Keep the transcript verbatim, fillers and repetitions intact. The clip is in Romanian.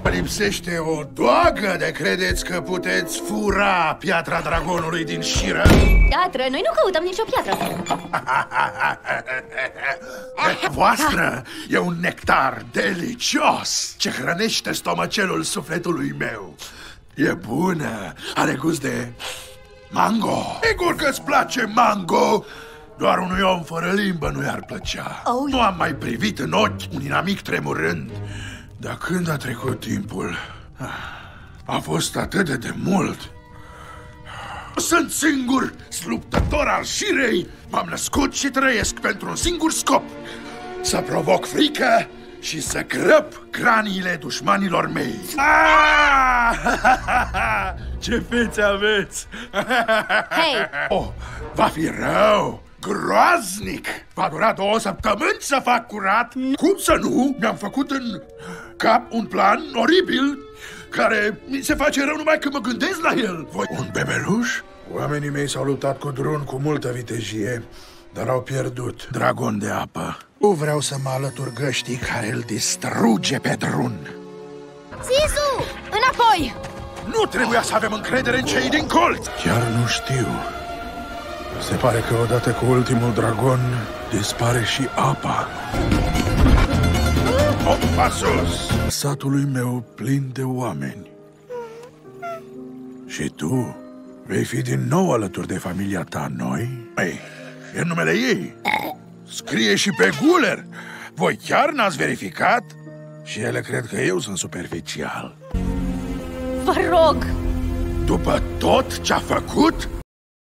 Lipsește o doagă de credeți că puteți fura piatra dragonului din șiră? Piatră? Noi nu căutăm nicio piatră. Voastră e un nectar delicios ce hrănește stomacelul sufletului meu. E bună, are gust de mango. Sigur că-ți place mango. Doar unui om fără limbă nu i-ar plăcea. Oh. Nu am mai privit în ochi un inamic tremurând. Dar când a trecut timpul, a fost atât de demult. Sunt singur luptător al șirei. M-am născut și trăiesc pentru un singur scop: să provoc frică și să crăp craniile dușmanilor mei. Ce fețe aveți! Hei! Oh, va fi rău! Groaznic! Va dura două săptămâni să fac curat. Cum să nu? Mi-am făcut în cap un plan oribil care mi se face rău numai când mă gândesc la el. Voi... Un bebeluș? Oamenii mei s-au luptat cu Drun cu multă vitejie, dar au pierdut. Dragon de apă. Nu vreau să mă alătur găștii care îl distruge pe Drun. Zizu! Înapoi! Nu trebuia să avem încredere în cei din colț. Chiar nu știu. Se pare că odată cu ultimul dragon dispare și apa. Opa sus! Satului meu plin de oameni. Și tu vei fi din nou alături de familia ta noi? Ei, e numele ei. Scrie și pe guler. Voi chiar n-ați verificat? Și ele cred că eu sunt superficial. Vă rog! După tot ce-a făcut,